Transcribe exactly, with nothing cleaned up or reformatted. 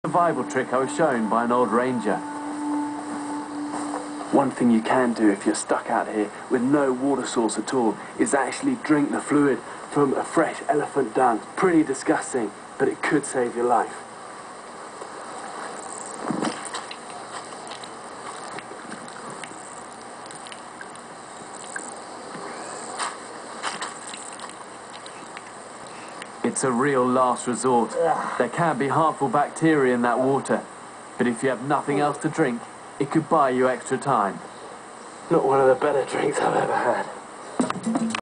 Survival trick I was shown by an old ranger. One thing you can do if you're stuck out here with no water source at all is actually drink the fluid from a fresh elephant dung. Pretty disgusting, but it could save your life. It's a real last resort. There can be harmful bacteria in that water, but if you have nothing else to drink, it could buy you extra time. Not one of the better drinks I've ever had.